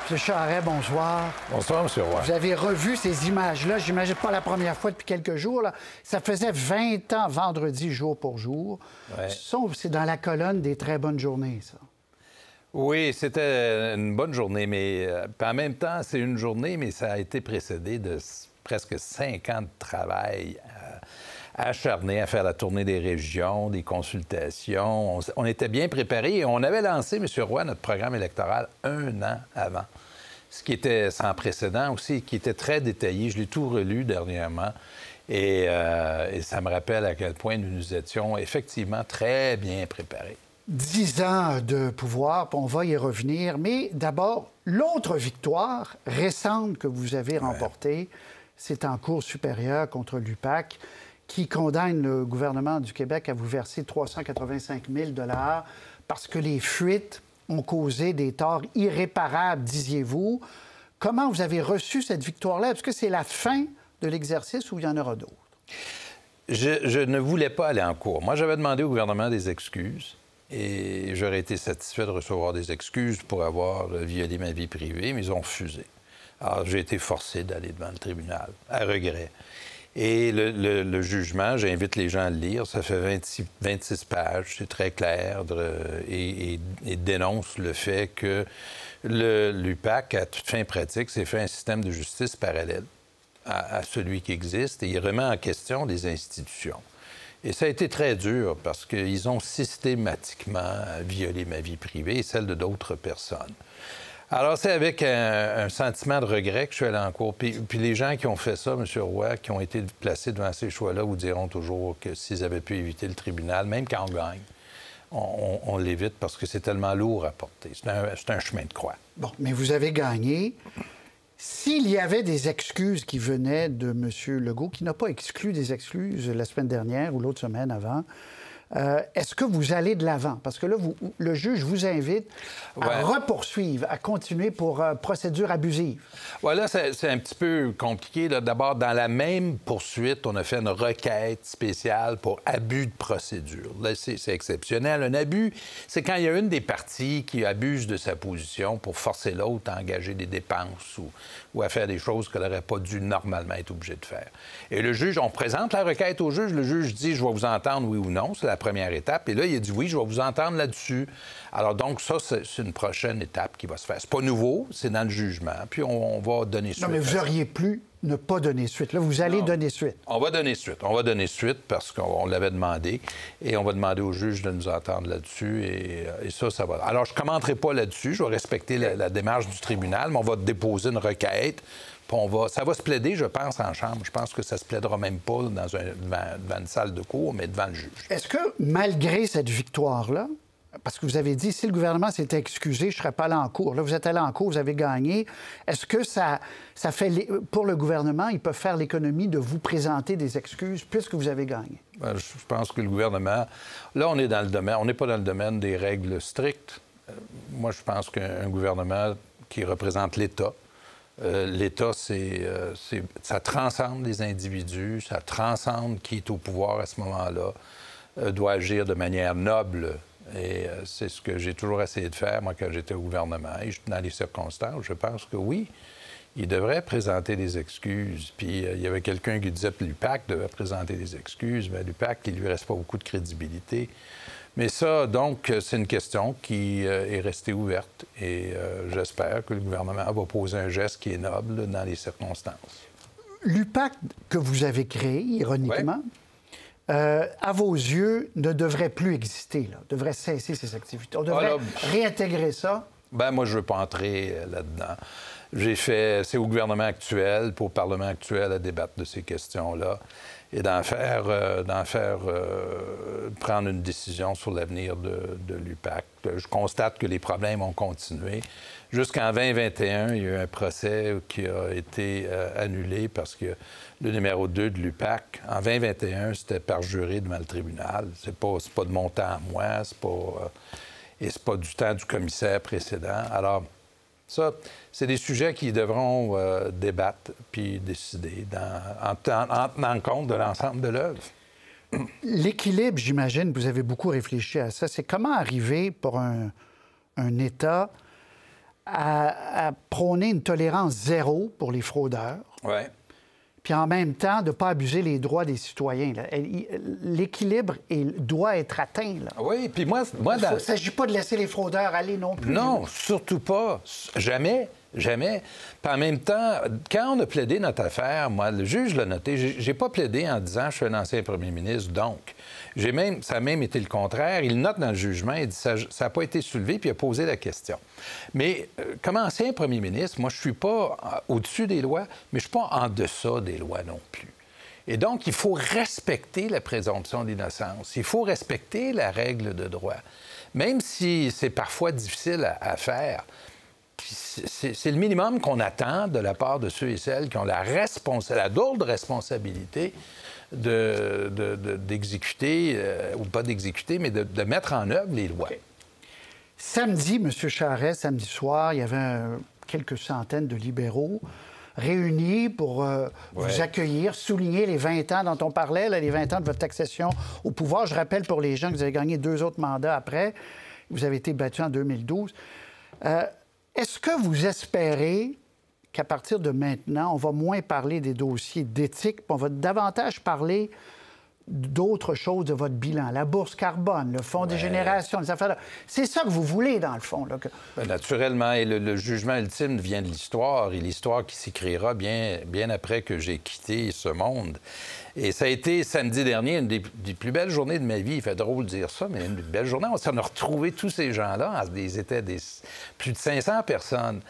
M. Charest, bonsoir. Bonsoir, M. Roy. Vous avez revu ces images-là, j'imagine pas la première fois depuis quelques jours. Là. Ça faisait 20 ans, vendredi, jour pour jour. Ouais. C'est dans la colonne des très bonnes journées, ça. Oui, c'était une bonne journée, mais en même temps, c'est une journée, mais ça a été précédé de presque 5 ans de travail acharné à faire la tournée des régions, des consultations. On était bien préparés et on avait lancé, M. Roy, notre programme électoral 1 an avant, ce qui était sans précédent aussi, qui était très détaillé. Je l'ai tout relu dernièrement et ça me rappelle à quel point nous étions effectivement très bien préparés. 10 ans de pouvoir, puis on va y revenir. Mais d'abord, l'autre victoire récente que vous avez remportée, c'est en Cour supérieure contre l'UPAC, qui condamne le gouvernement du Québec à vous verser 385 000 $ parce que les fuites ont causé des torts irréparables, disiez-vous. Comment vous avez reçu cette victoire-là? Est-ce que c'est la fin de l'exercice ou il y en aura d'autres? Je ne voulais pas aller en cours. Moi, j'avais demandé au gouvernement des excuses et j'aurais été satisfait de recevoir des excuses pour avoir violé ma vie privée, mais ils ont refusé. Alors, j'ai été forcé d'aller devant le tribunal, à regret. Et le jugement, j'invite les gens à le lire, ça fait 26 pages, c'est très clair, et dénonce le fait que l'UPAC, à toute fin pratique, s'est fait un système de justice parallèle à celui qui existe, et il remet en question les institutions. Et ça a été très dur, parce qu'ils ont systématiquement violé ma vie privée et celle de d'autres personnes. Alors, c'est avec un sentiment de regret que je suis allé en cours. Puis les gens qui ont fait ça, M. Roy, qui ont été placés devant ces choix-là, vous diront toujours que s'ils avaient pu éviter le tribunal, même quand on gagne, on l'évite parce que c'est tellement lourd à porter. C'est un chemin de croix. Bon, mais vous avez gagné. S'il y avait des excuses qui venaient de M. Legault, qui n'a pas exclu des excuses la semaine dernière ou l'autre semaine avant, est-ce que vous allez de l'avant? Parce que là, le juge vous invite à repoursuivre, à continuer pour procédure abusive. Voilà, c'est un petit peu compliqué. D'abord, dans la même poursuite, on a fait une requête spéciale pour abus de procédure. Là, c'est exceptionnel. Un abus, c'est quand il y a une des parties qui abuse de sa position pour forcer l'autre à engager des dépenses ou à faire des choses qu'elle n'aurait pas dû normalement être obligée de faire. Et le juge, on présente la requête au juge. Le juge dit « Je vais vous entendre, oui ou non ». C'est la première étape. Et là, il a dit « Oui, je vais vous entendre là-dessus ». Alors donc, ça, c'est une prochaine étape qui va se faire. C'est pas nouveau, c'est dans le jugement. Puis on va donner suite. Non, mais vous auriez pu ne pas donner suite. Là, vous allez donner suite. On va donner suite. On va donner suite parce qu'on l'avait demandé. Et on va demander au juge de nous entendre là-dessus. Et ça va. Alors, je ne commenterai pas là-dessus. Je vais respecter la démarche du tribunal, mais on va déposer une requête. Puis ça va se plaider, je pense, en chambre. Je pense que ça se plaidera même pas devant une salle de cour, mais devant le juge. Est-ce que, malgré cette victoire-là, parce que vous avez dit, si le gouvernement s'était excusé, je ne serais pas allé en cours. Là, vous êtes allé en cours, vous avez gagné. Est-ce que ça fait... Pour le gouvernement, ils peuvent faire l'économie de vous présenter des excuses puisque vous avez gagné? Bien, je pense que le gouvernement... Là, on est dans le domaine... On n'est pas dans le domaine des règles strictes. Moi, je pense qu'un gouvernement qui représente l'État, l'État, ça transcende les individus, ça transcende qui est au pouvoir à ce moment-là, doit agir de manière noble. Et c'est ce que j'ai toujours essayé de faire, moi, quand j'étais au gouvernement. Et dans les circonstances, je pense que oui, il devrait présenter des excuses. Puis il y avait quelqu'un qui disait que l'UPAC devait présenter des excuses. Bien, l'UPAC, il lui reste pas beaucoup de crédibilité. Mais ça, donc, c'est une question qui est restée ouverte. Et j'espère que le gouvernement va poser un geste qui est noble dans les circonstances. L'UPAC que vous avez créé, ironiquement, à vos yeux, ne devrait plus exister, là, devrait cesser ses activités. On devrait réintégrer ça. Bien, moi, je ne veux pas entrer là-dedans. C'est au gouvernement actuel, au Parlement actuel à débattre de ces questions-là et prendre une décision sur l'avenir de l'UPAC. Je constate que les problèmes ont continué. Jusqu'en 2021, il y a eu un procès qui a été annulé parce que le numéro 2 de l'UPAC, en 2021, c'était parjuré devant le tribunal. C'est pas de mon temps à moi, et c'est pas du temps du commissaire précédent. Alors, ça, c'est des sujets qui devront débattre puis décider en tenant compte de l'ensemble de l'œuvre. L'équilibre, j'imagine, vous avez beaucoup réfléchi à ça, c'est comment arriver pour un État à prôner une tolérance zéro pour les fraudeurs. Oui. Puis en même temps, de ne pas abuser les droits des citoyens. L'équilibre doit être atteint. Là. Oui, puis moi Il ne s'agit pas de laisser les fraudeurs aller non plus. Non, surtout pas. Jamais. Jamais. Puis en même temps, quand on a plaidé notre affaire, moi, le juge l'a noté, j'ai pas plaidé en disant « je suis un ancien premier ministre, donc ». Ça a même été le contraire. Il note dans le jugement, il dit ça n'a pas été soulevé, puis il a posé la question. Mais comme ancien premier ministre, moi, je suis pas au-dessus des lois, mais je suis pas en deçà des lois non plus. Et donc, il faut respecter la présomption d'innocence. Il faut respecter la règle de droit. Même si c'est parfois difficile à faire. C'est le minimum qu'on attend de la part de ceux et celles qui ont la lourde responsabilité d'exécuter, ou pas d'exécuter, mais de mettre en œuvre les lois. Okay. Samedi, M. Charest, samedi soir, il y avait quelques centaines de libéraux réunis pour vous accueillir, souligner les 20 ans dont on parlait, là, les 20 ans de votre accession au pouvoir. Je rappelle pour les gens que vous avez gagné 2 autres mandats après. Vous avez été battu en 2012. Est-ce que vous espérez qu'à partir de maintenant, on va moins parler des dossiers d'éthique, puis on va davantage parler d'autres choses de votre bilan, la bourse carbone, le fonds des générations, les affaires-là. C'est ça que vous voulez, dans le fond. Là, naturellement, et le jugement ultime vient de l'histoire, et l'histoire qui s'écrira bien après que j'ai quitté ce monde. Et ça a été, samedi dernier, une des plus belles journées de ma vie. Il fait drôle de dire ça, mais une belle journée. On a retrouvé tous ces gens-là. Ils étaient plus de 500 personnes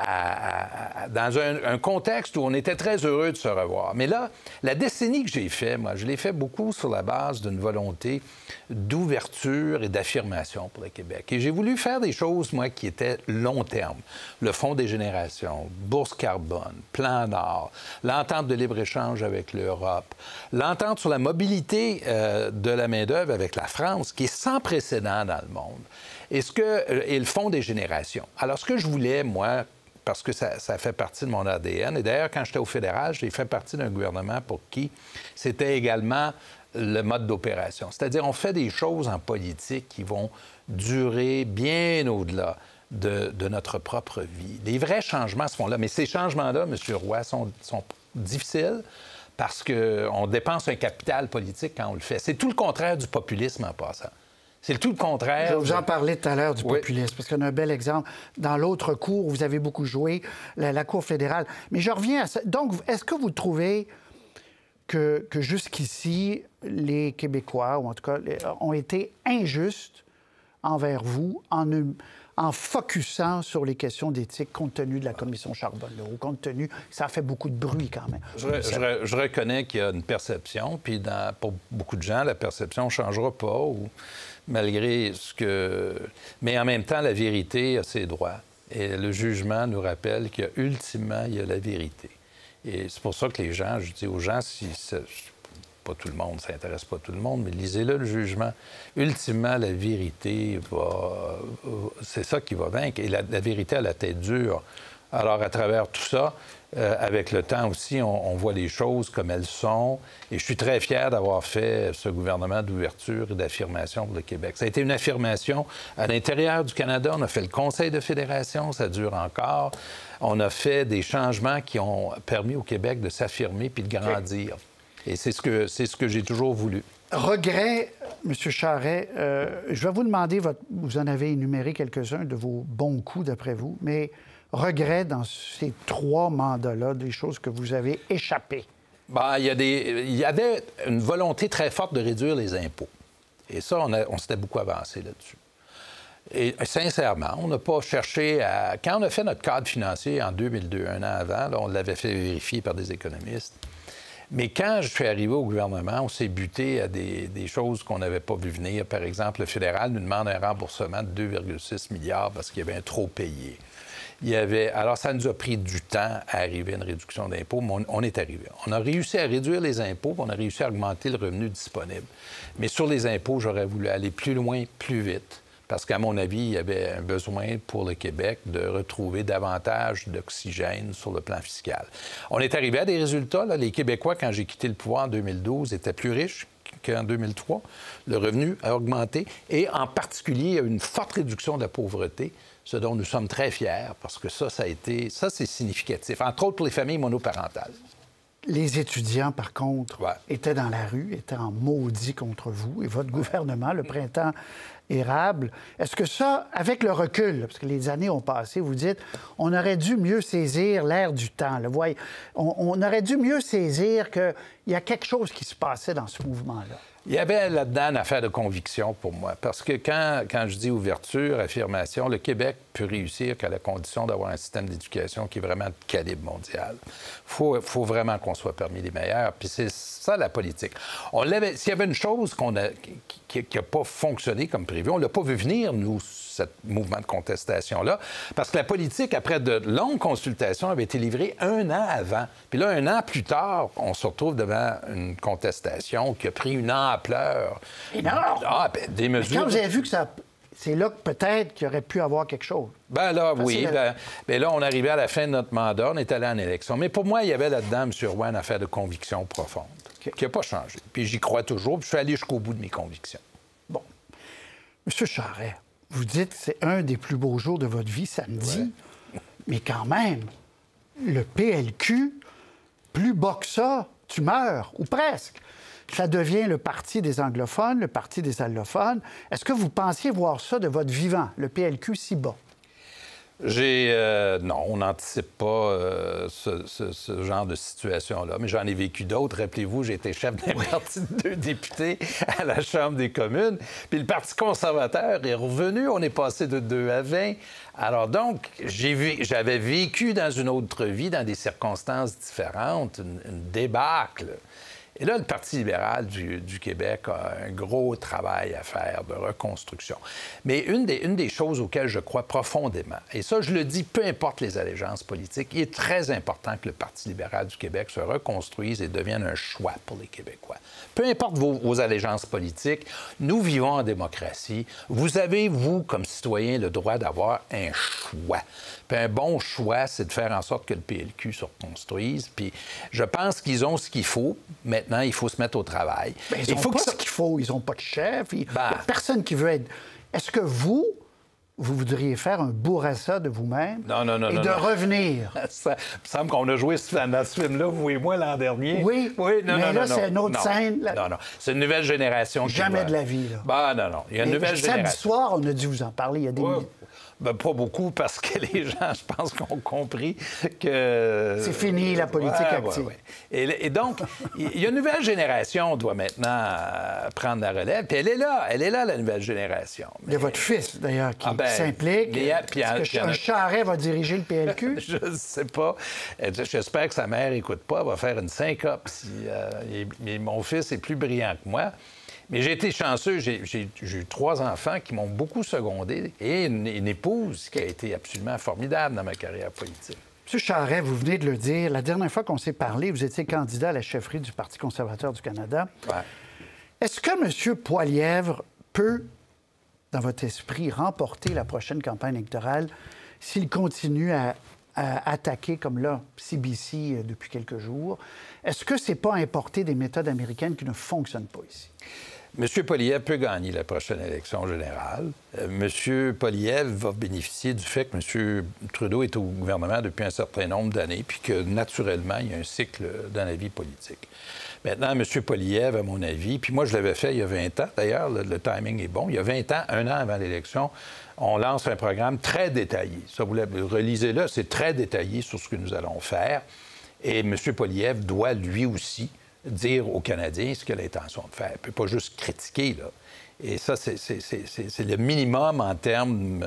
dans un contexte où on était très heureux de se revoir. Mais là, la décennie que j'ai faite, moi, je l'ai fait beaucoup sur la base d'une volonté d'ouverture et d'affirmation pour le Québec. Et j'ai voulu faire des choses, moi, qui étaient long terme. Le Fonds des générations, bourse carbone, plan Nord, l'entente de libre-échange avec l'Europe, l'entente sur la mobilité de la main-d'œuvre avec la France, qui est sans précédent dans le monde, et le Fonds des générations. Alors, ce que je voulais, moi, parce que ça fait partie de mon ADN, et d'ailleurs, quand j'étais au fédéral, j'ai fait partie d'un gouvernement pour qui c'était également le mode d'opération. C'est-à-dire, on fait des choses en politique qui vont durer bien au-delà de notre propre vie. Les vrais changements se font là, mais ces changements-là, M. Roy, sont difficiles parce qu'on dépense un capital politique quand on le fait. C'est tout le contraire du populisme en passant. C'est tout le contraire. Je vais vous en parler tout à l'heure du populisme, parce qu'on a un bel exemple. Dans l'autre cour, vous avez beaucoup joué, la Cour fédérale. Mais je reviens à ça. Donc, est-ce que vous trouvez que jusqu'ici, les Québécois, ou en tout cas, ont été injustes envers vous en focusant sur les questions d'éthique compte tenu de la commission Charbonneau, compte tenu que ça a fait beaucoup de bruit quand même? Je reconnais qu'il y a une perception, puis pour beaucoup de gens, la perception ne changera pas, malgré ce que... Mais en même temps, la vérité a ses droits. Et le jugement nous rappelle qu'ultimement, il y a la vérité. Et c'est pour ça que les gens, je dis aux gens, pas tout le monde, ça n'intéresse pas tout le monde, mais lisez-le, le jugement. Ultimement, la vérité c'est ça qui va vaincre. Et la vérité a la tête dure. Alors, à travers tout ça, avec le temps aussi, on voit les choses comme elles sont. Et je suis très fier d'avoir fait ce gouvernement d'ouverture et d'affirmation pour le Québec. Ça a été une affirmation à l'intérieur du Canada. On a fait le Conseil de fédération, ça dure encore. On a fait des changements qui ont permis au Québec de s'affirmer puis de grandir. Et c'est ce que j'ai toujours voulu. Regret, M. Charest, je vais vous demander, vous en avez énuméré quelques-uns de vos bons coups, d'après vous, mais regret dans ces 3 mandats-là, des choses que vous avez échappées. Bien, il y avait une volonté très forte de réduire les impôts. Et ça, on s'était beaucoup avancé là-dessus. Et sincèrement, on n'a pas cherché à... Quand on a fait notre cadre financier en 2002, un an avant, là, on l'avait fait vérifier par des économistes. Mais quand je suis arrivé au gouvernement, on s'est buté à des choses qu'on n'avait pas vu venir. Par exemple, le fédéral nous demande un remboursement de 2,6 milliards parce qu'il y avait un trop payé. Alors, ça nous a pris du temps à arriver à une réduction d'impôts, mais on est arrivé. On a réussi à réduire les impôts, on a réussi à augmenter le revenu disponible. Mais sur les impôts, j'aurais voulu aller plus loin, plus vite. Parce qu'à mon avis, il y avait un besoin pour le Québec de retrouver davantage d'oxygène sur le plan fiscal. On est arrivé à des résultats. Là. Les Québécois, quand j'ai quitté le pouvoir en 2012, étaient plus riches qu'en 2003, le revenu a augmenté et en particulier, il y a eu une forte réduction de la pauvreté, ce dont nous sommes très fiers parce que ça c'est significatif, entre autres pour les familles monoparentales. Les étudiants, par contre, étaient dans la rue, étaient en maudit contre vous et votre gouvernement, le printemps érable. Est-ce que ça, avec le recul, parce que les années ont passé, vous dites, on aurait dû mieux saisir l'air du temps. Là. On aurait dû mieux saisir qu'il y a quelque chose qui se passait dans ce mouvement-là. Il y avait là-dedans une affaire de conviction pour moi. Parce que quand je dis ouverture, affirmation, le Québec peut réussir qu'à la condition d'avoir un système d'éducation qui est vraiment de calibre mondial. Il faut vraiment qu'on soit parmi les meilleurs. Puis c'est ça, la politique. S'il y avait une chose qui n'a pas fonctionné comme prévu, on ne l'a pas vu venir, nous, ce mouvement de contestation-là, parce que la politique, après de longues consultations, avait été livrée 1 an avant. Puis là, 1 an plus tard, on se retrouve devant une contestation qui a pris une ampleur. Énorme! Ah, bien, des mesures... Mais quand vous avez vu que ça... C'est là que peut-être qu'il aurait pu avoir quelque chose. Ben là, oui. Ben là, on arrivait à la fin de notre mandat, on est allé en élection. Mais pour moi, il y avait là-dedans, M. Roy, une affaire de conviction profonde, qui n'a pas changé. Puis j'y crois toujours, puis je suis allé jusqu'au bout de mes convictions. Bon. M. Charest, vous dites que c'est un des plus beaux jours de votre vie, samedi. Ouais. Mais quand même, le PLQ, plus bas que ça, tu meurs, ou presque. Ça devient le parti des anglophones, le parti des allophones. Est-ce que vous pensiez voir ça de votre vivant, le PLQ si bas? Non, on n'anticipe pas ce genre de situation-là, mais j'en ai vécu d'autres. Rappelez-vous, j'ai été chef d'un parti de 2 députés à la Chambre des communes, puis le Parti conservateur est revenu, on est passé de 2 à 20. Alors donc, j'avais vécu dans une autre vie, dans des circonstances différentes, une débâcle. Et là, le Parti libéral du Québec a un gros travail à faire de reconstruction. Mais une des choses auxquelles je crois profondément, et ça, je le dis, peu importe les allégeances politiques, il est très important que le Parti libéral du Québec se reconstruise et devienne un choix pour les Québécois. Peu importe vos allégeances politiques, nous vivons en démocratie. Vous avez, vous, comme citoyen, le droit d'avoir un choix. Puis un bon choix, c'est de faire en sorte que le PLQ se reconstruise. Puis je pense qu'ils ont ce qu'il faut. Maintenant, il faut se mettre au travail. Bien, ils n'ont pas ce qu'il faut. Ils n'ont pas de chef. Il n'y a personne qui veut être... Est-ce que vous voudriez faire un Bourassa de vous-même et de revenir? Ça me semble qu'on a joué dans ce film-là, vous et moi, l'an dernier. Oui, mais là, c'est une autre scène. Non. C'est une nouvelle génération. Jamais de la vie, là. Non. Il y a une nouvelle génération. Samedi soir, on a dû vous en parler. Il y a des minutes. Ben, pas beaucoup, parce que les gens, je pense, ont compris que... C'est fini, la politique active. Ouais. Et donc, il y a une nouvelle génération qui doit maintenant prendre la relève. Puis elle est là, la nouvelle génération. Il y a votre fils, d'ailleurs, qui s'implique. Est-ce que Charest va diriger le PLQ? Je ne sais pas. J'espère que sa mère n'écoute pas. Elle va faire une syncope. Mon fils est plus brillant que moi. Mais j'ai été chanceux. J'ai eu 3 enfants qui m'ont beaucoup secondé et une épouse qui a été absolument formidable dans ma carrière politique. M. Charest, vous venez de le dire, la dernière fois qu'on s'est parlé, vous étiez candidat à la chefferie du Parti conservateur du Canada. Ouais. Est-ce que M. Poilievre peut, dans votre esprit, remporter la prochaine campagne électorale s'il continue à attaquer, comme là, CBC depuis quelques jours? Est-ce que c'est pas importer des méthodes américaines qui ne fonctionnent pas ici? M. Poilievre peut gagner la prochaine élection générale. M. Poilievre va bénéficier du fait que M. Trudeau est au gouvernement depuis un certain nombre d'années, puis que, naturellement, il y a un cycle dans la vie politique. Maintenant, M. Poilievre, à mon avis, puis moi, je l'avais fait il y a 20 ans, d'ailleurs, le timing est bon. Il y a 20 ans, 1 an avant l'élection, on lance un programme très détaillé. Ça, vous relisez-le, c'est très détaillé sur ce que nous allons faire. Et M. Poilievre doit, lui aussi, dire aux Canadiens ce qu'il a l'intention de faire. Il ne peut pas juste critiquer, là. Et ça, c'est le minimum en termes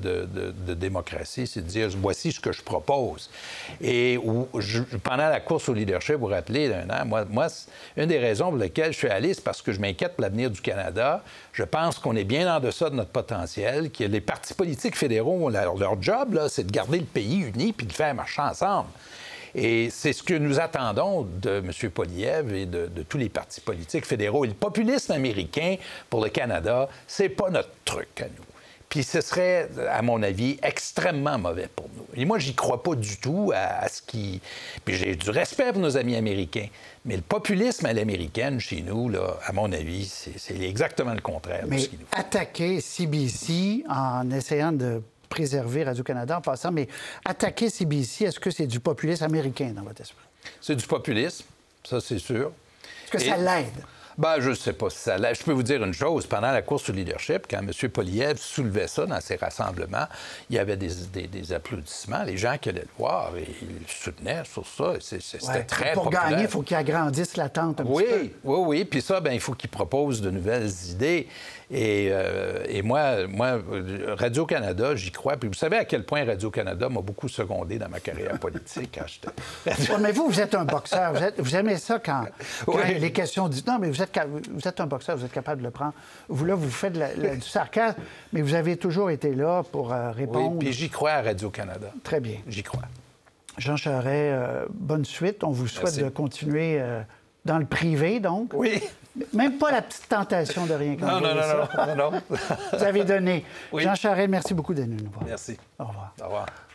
de démocratie, c'est de dire « voici ce que je propose ». Et pendant la course au leadership, vous vous rappelez, d'un an, moi une des raisons pour lesquelles je suis allé, c'est parce que je m'inquiète pour l'avenir du Canada. Je pense qu'on est bien en deçà de notre potentiel, que les partis politiques fédéraux, leur job, là, c'est de garder le pays uni puis de le faire marcher ensemble. Et c'est ce que nous attendons de M. Poilievre et de tous les partis politiques fédéraux. Et le populisme américain pour le Canada, c'est pas notre truc à nous. Puis ce serait, à mon avis, extrêmement mauvais pour nous. Et moi, j'y crois pas du tout à ce qui... Puis j'ai du respect pour nos amis américains. Mais le populisme à l'américaine, chez nous, là, à mon avis, c'est exactement le contraire de ce qu'il nous faut. Attaquer CBC en essayant de préserver Radio-Canada en passant, mais attaquer CBC, est-ce que c'est du populisme américain dans votre esprit? C'est du populisme, ça, c'est sûr. Est-ce que ça l'aide? Ben, je ne sais pas si ça l'aide. Je peux vous dire une chose. Pendant la course au leadership, quand M. Poilievre soulevait ça dans ses rassemblements, il y avait des applaudissements. Les gens qui allaient le voir, et ils le soutenaient sur ça. C'était très pour populaire. gagner, il faut qu'il agrandisse la tente un petit peu. Oui. Puis ça, ben, il faut qu'il propose de nouvelles idées. Et moi, Radio-Canada, j'y crois. Puis vous savez à quel point Radio-Canada m'a beaucoup secondé dans ma carrière politique quand j'étais... Mais vous êtes un boxeur. Vous aimez ça quand les questions disent... Non, mais vous êtes un boxeur, vous êtes capable de le prendre. Vous, là, vous faites du sarcasme, mais vous avez toujours été là pour répondre. Oui, puis j'y crois à Radio-Canada. Très bien. J'y crois. Jean Charest, bonne suite. On vous souhaite de continuer dans le privé, donc. Oui. Même pas la petite tentation de rien comme ça. Non. Vous avez donné. Oui. Jean Charest, merci beaucoup d'être venu nous voir. Merci. Au revoir. Au revoir.